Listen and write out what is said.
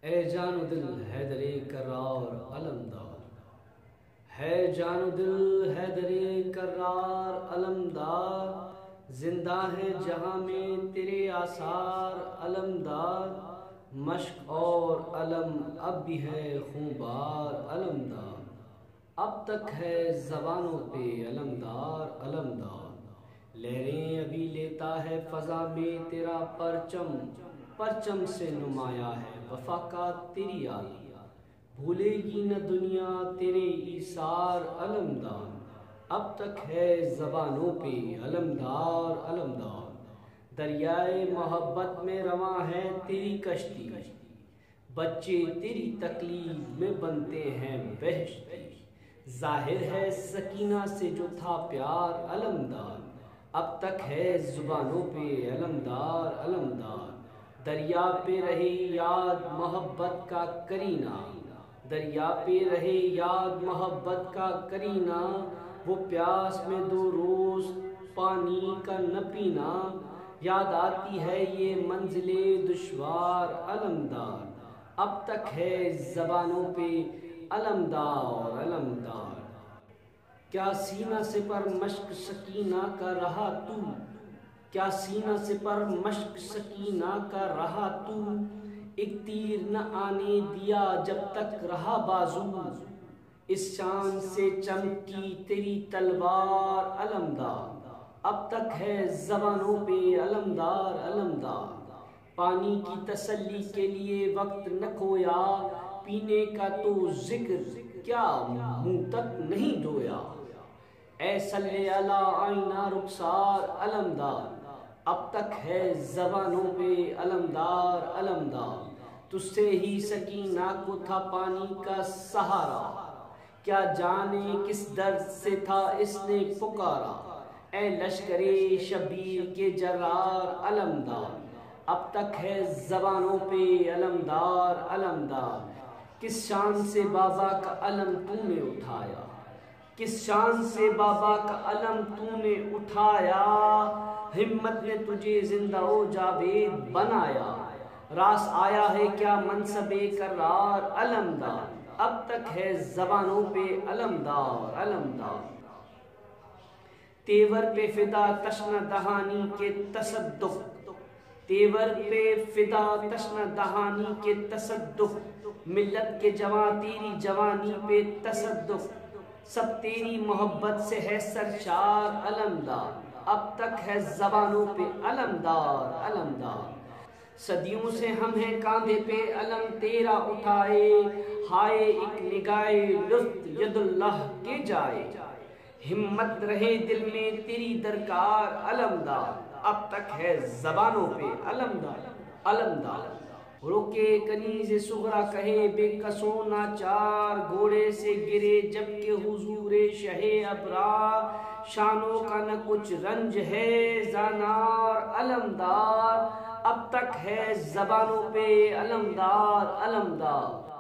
اے جان و دل حیدر کرار علمدار، ہے جان و دل حیدر کرار علمدار، زندہ ہے جہاں میں تیرے آثار علمدار، مشق اور علم اب بھی ہے خونبار علمدار، اب تک ہے زبانوں پہ علمدار علمدار، لہریں ابھی لیتا ہے فضا میں تیرا پرچم، پرچم سے نمایاں ہے وفا کا تیری عالیہ، بھولے گی نہ دنیا تیرے ایثار علمدار، اب تک ہے زبانوں پہ علمدار علمدار، دریائے محبت میں رواں ہے تیری کشتی، بچے تیری تقلید میں بنتے ہیں بہشتی، ظاہر ہے سکینہ سے جو تھا پیار علمدار، اب تک ہے زبانوں پہ علمدار علمدار، دریا پہ رہے یاد محبت کا کرینہ، دریا پہ رہے یاد محبت کا کرینہ، وہ پیاس میں دو روز پانی کا نہ پینا، یاد آتی ہے یہ منزل دشوار علمدار، اب تک ہے زبانوں پہ علمدار علمدار، کیا سینہ سے پر مشق سکینہ کا رہا تو، کیا سینہ سے پر مشق سکینہ کا رہا تو، ایک تیر نہ آنے دیا جب تک رہا بازو، اس شان سے چمکی تیری تلوار علمدار، اب تک ہے زبانوں پہ علمدار علمدار، پانی کی تسلی کے لیے وقت نہ کھویا، پینے کا تو ذکر کیا منہ تک نہیں دھویا، اے صلی علی آئینہ رخسار علمدار، اب تک ہے زبانوں پہ علمدار علمدار، تجھ سے ہی سکینہ کو تھا پانی کا سہارا، کیا جانے کس درد سے تھا اس نے پکارا، اے لشکر شبیر کے جرار علمدار، اب تک ہے زبانوں پہ علمدار علمدار، کس شان سے بابا کا علم تو نے اٹھایا، کس شان سے بابا کا علم تو نے اٹھایا، ہمت نے تجھے زندہ و جاوید بنایا، راس آیا ہے کیا منصب کرار علمدار، اب تک ہے زبانوں پہ علمدار علمدار، تیور پہ فدا تشنہ دہانی کے تصدق، تیور پہ فدا تشنہ دہانی کے تصدق، ملت کے جوان تیری جوانی پہ تصدق، سب تیری محبت سے ہے سرشار علمدار، اب تک ہے زبانوں پہ علمدار علمدار، صدیوں سے ہم ہیں کاندھے پہ علم تیرا اٹھائے، ہائے ایک نگاہ لطف ید اللہ کے جائے، ہمت رہے دل میں تیری درکار علمدار، اب تک ہے زبانوں پہ علمدار علمدار، روکے کنیز صغرا کہے بے کسوں ناچار، گھوڑے سے گرے جبکہ حضور شہ ابرار، شانوں کا نہ کچھ رنج ہے زانار علمدار، اب تک ہے زبانوں پہ علمدار علمدار،